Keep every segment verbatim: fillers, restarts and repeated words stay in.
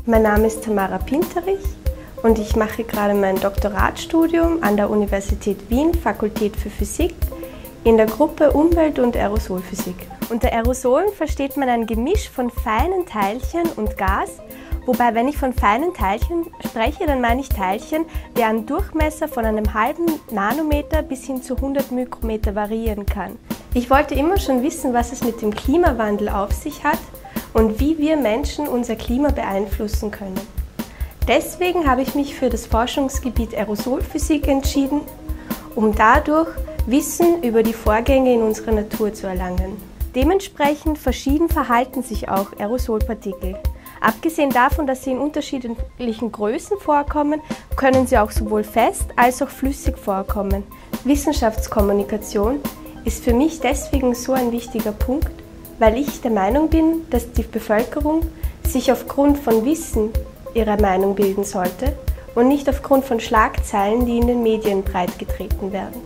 Mein Name ist Tamara Pinterich und ich mache gerade mein Doktoratstudium an der Universität Wien, Fakultät für Physik, in der Gruppe Umwelt- und Aerosolphysik. Unter Aerosolen versteht man ein Gemisch von feinen Teilchen und Gas, wobei, wenn ich von feinen Teilchen spreche, dann meine ich Teilchen, deren Durchmesser von einem halben Nanometer bis hin zu hundert Mikrometer variieren kann. Ich wollte immer schon wissen, was es mit dem Klimawandel auf sich hat und wie wir Menschen unser Klima beeinflussen können. Deswegen habe ich mich für das Forschungsgebiet Aerosolphysik entschieden, um dadurch Wissen über die Vorgänge in unserer Natur zu erlangen. Dementsprechend verschieden verhalten sich auch Aerosolpartikel. Abgesehen davon, dass sie in unterschiedlichen Größen vorkommen, können sie auch sowohl fest als auch flüssig vorkommen. Wissenschaftskommunikation ist für mich deswegen so ein wichtiger Punkt, weil ich der Meinung bin, dass die Bevölkerung sich aufgrund von Wissen ihre Meinung bilden sollte und nicht aufgrund von Schlagzeilen, die in den Medien breitgetreten werden.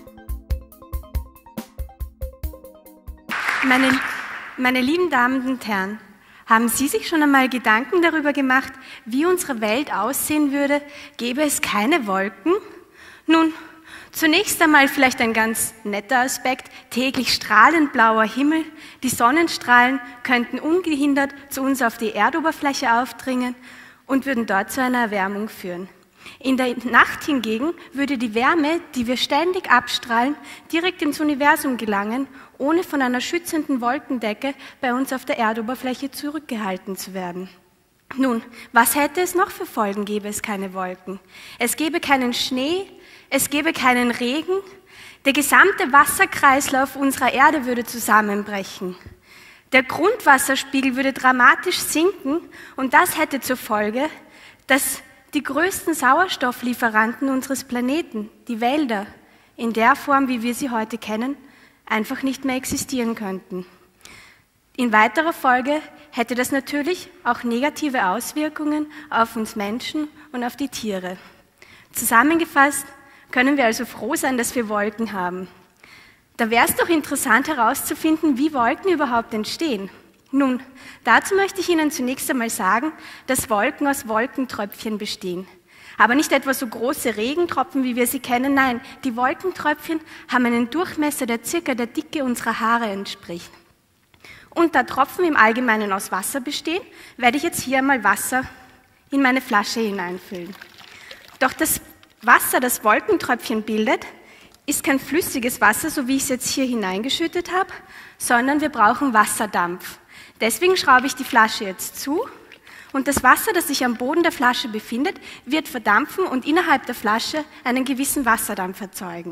Meine, meine lieben Damen und Herren, haben Sie sich schon einmal Gedanken darüber gemacht, wie unsere Welt aussehen würde, gäbe es keine Wolken? Nun, zunächst einmal vielleicht ein ganz netter Aspekt, täglich strahlend blauer Himmel, die Sonnenstrahlen könnten ungehindert zu uns auf die Erdoberfläche aufdringen und würden dort zu einer Erwärmung führen. In der Nacht hingegen würde die Wärme, die wir ständig abstrahlen, direkt ins Universum gelangen, ohne von einer schützenden Wolkendecke bei uns auf der Erdoberfläche zurückgehalten zu werden. Nun, was hätte es noch für Folgen, gäbe es keine Wolken? Es gäbe keinen Schnee, es gäbe keinen Regen, der gesamte Wasserkreislauf unserer Erde würde zusammenbrechen. Der Grundwasserspiegel würde dramatisch sinken und das hätte zur Folge, dass die größten Sauerstofflieferanten unseres Planeten, die Wälder, in der Form, wie wir sie heute kennen, einfach nicht mehr existieren könnten. In weiterer Folge hätte das natürlich auch negative Auswirkungen auf uns Menschen und auf die Tiere. Zusammengefasst können wir also froh sein, dass wir Wolken haben. Da wäre es doch interessant herauszufinden, wie Wolken überhaupt entstehen. Nun, dazu möchte ich Ihnen zunächst einmal sagen, dass Wolken aus Wolkentröpfchen bestehen. Aber nicht etwa so große Regentropfen, wie wir sie kennen, nein, die Wolkentröpfchen haben einen Durchmesser, der circa der Dicke unserer Haare entspricht. Und da Tropfen im Allgemeinen aus Wasser bestehen, werde ich jetzt hier einmal Wasser in meine Flasche hineinfüllen. Doch das Wasser, das Wolkentröpfchen bildet, ist kein flüssiges Wasser, so wie ich es jetzt hier hineingeschüttet habe, sondern wir brauchen Wasserdampf. Deswegen schraube ich die Flasche jetzt zu und das Wasser, das sich am Boden der Flasche befindet, wird verdampfen und innerhalb der Flasche einen gewissen Wasserdampf erzeugen.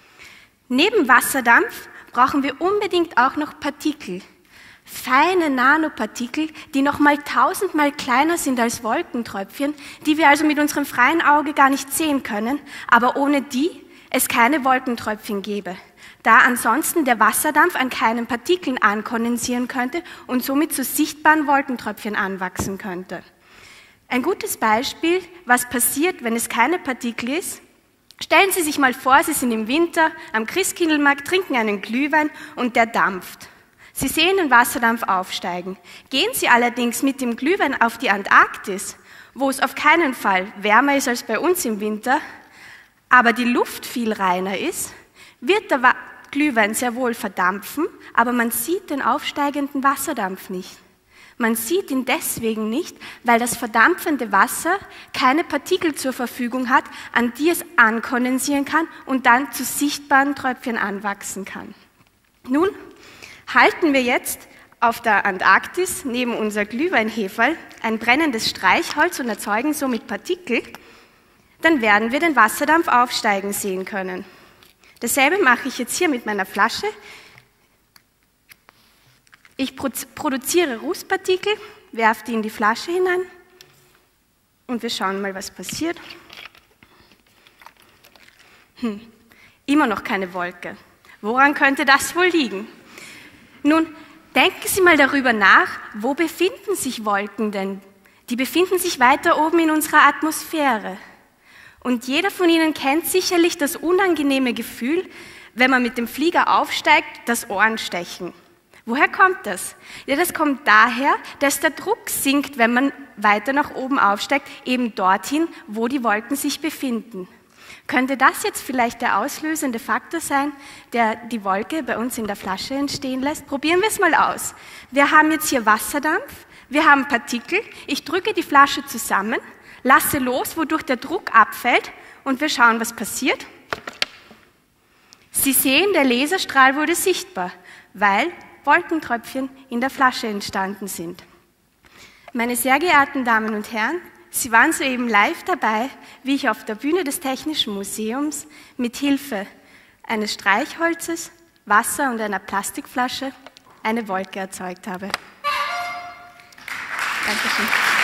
Neben Wasserdampf brauchen wir unbedingt auch noch Partikel, feine Nanopartikel, die nochmal tausendmal kleiner sind als Wolkentröpfchen, die wir also mit unserem freien Auge gar nicht sehen können, aber ohne die es keine Wolkentröpfchen gäbe, da ansonsten der Wasserdampf an keinen Partikeln ankondensieren könnte und somit zu sichtbaren Wolkentröpfchen anwachsen könnte. Ein gutes Beispiel, was passiert, wenn es keine Partikel ist: Stellen Sie sich mal vor, Sie sind im Winter am Christkindlmarkt, trinken einen Glühwein und der dampft. Sie sehen den Wasserdampf aufsteigen. Gehen Sie allerdings mit dem Glühwein auf die Antarktis, wo es auf keinen Fall wärmer ist als bei uns im Winter, aber die Luft viel reiner ist, wird der Glühwein sehr wohl verdampfen, aber man sieht den aufsteigenden Wasserdampf nicht. Man sieht ihn deswegen nicht, weil das verdampfende Wasser keine Partikel zur Verfügung hat, an die es ankondensieren kann und dann zu sichtbaren Tröpfchen anwachsen kann. Nun halten wir jetzt auf der Antarktis neben unser Glühweinheferl ein brennendes Streichholz und erzeugen somit Partikel, dann werden wir den Wasserdampf aufsteigen sehen können. Dasselbe mache ich jetzt hier mit meiner Flasche. Ich produziere Rußpartikel, werfe die in die Flasche hinein und wir schauen mal, was passiert. Hm, immer noch keine Wolke. Woran könnte das wohl liegen? Nun, denken Sie mal darüber nach, wo befinden sich Wolken denn? Die befinden sich weiter oben in unserer Atmosphäre. Und jeder von Ihnen kennt sicherlich das unangenehme Gefühl, wenn man mit dem Flieger aufsteigt, das Ohrenstechen. Woher kommt das? Ja, das kommt daher, dass der Druck sinkt, wenn man weiter nach oben aufsteigt, eben dorthin, wo die Wolken sich befinden. Könnte das jetzt vielleicht der auslösende Faktor sein, der die Wolke bei uns in der Flasche entstehen lässt? Probieren wir es mal aus. Wir haben jetzt hier Wasserdampf, wir haben Partikel, ich drücke die Flasche zusammen, lasse los, wodurch der Druck abfällt und wir schauen, was passiert. Sie sehen, der Laserstrahl wurde sichtbar, weil Wolkentröpfchen in der Flasche entstanden sind. Meine sehr geehrten Damen und Herren, Sie waren soeben live dabei, wie ich auf der Bühne des Technischen Museums mit Hilfe eines Streichholzes, Wasser und einer Plastikflasche eine Wolke erzeugt habe. Dankeschön.